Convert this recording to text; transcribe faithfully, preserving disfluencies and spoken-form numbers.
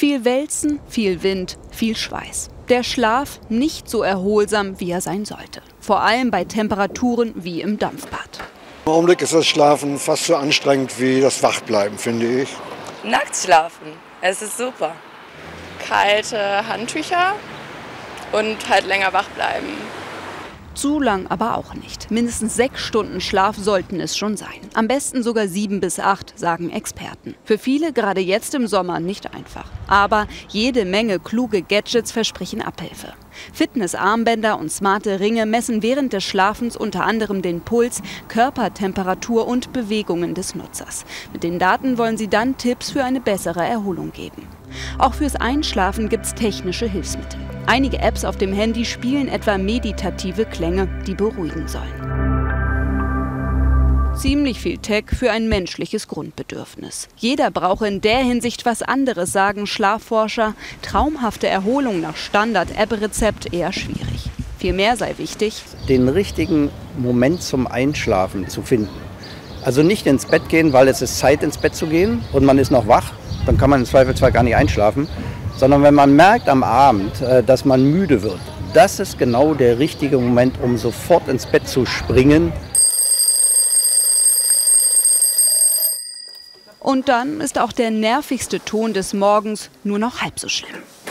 Viel Wälzen, viel Wind, viel Schweiß. Der Schlaf nicht so erholsam, wie er sein sollte. Vor allem bei Temperaturen wie im Dampfbad. Im Augenblick ist das Schlafen fast so anstrengend wie das Wachbleiben, finde ich. Nachts schlafen, es ist super. Kalte Handtücher und halt länger wach bleiben. Zu lang aber auch nicht. Mindestens sechs Stunden Schlaf sollten es schon sein. Am besten sogar sieben bis acht, sagen Experten. Für viele gerade jetzt im Sommer nicht einfach. Aber jede Menge kluge Gadgets versprechen Abhilfe. Fitnessarmbänder und smarte Ringe messen während des Schlafens unter anderem den Puls, Körpertemperatur und Bewegungen des Nutzers. Mit den Daten wollen sie dann Tipps für eine bessere Erholung geben. Auch fürs Einschlafen gibt es technische Hilfsmittel. Einige Apps auf dem Handy spielen etwa meditative Klänge, die beruhigen sollen. Ziemlich viel Tech für ein menschliches Grundbedürfnis. Jeder brauche in der Hinsicht was anderes, sagen Schlafforscher. Traumhafte Erholung nach Standard-App-Rezept eher schwierig. Vielmehr sei wichtig, den richtigen Moment zum Einschlafen zu finden. Also nicht ins Bett gehen, weil es ist Zeit ins Bett zu gehen und man ist noch wach. Dann kann man im Zweifelsfall gar nicht einschlafen. Sondern wenn man merkt am Abend, dass man müde wird, das ist genau der richtige Moment, um sofort ins Bett zu springen. Und dann ist auch der nervigste Ton des Morgens nur noch halb so schlimm.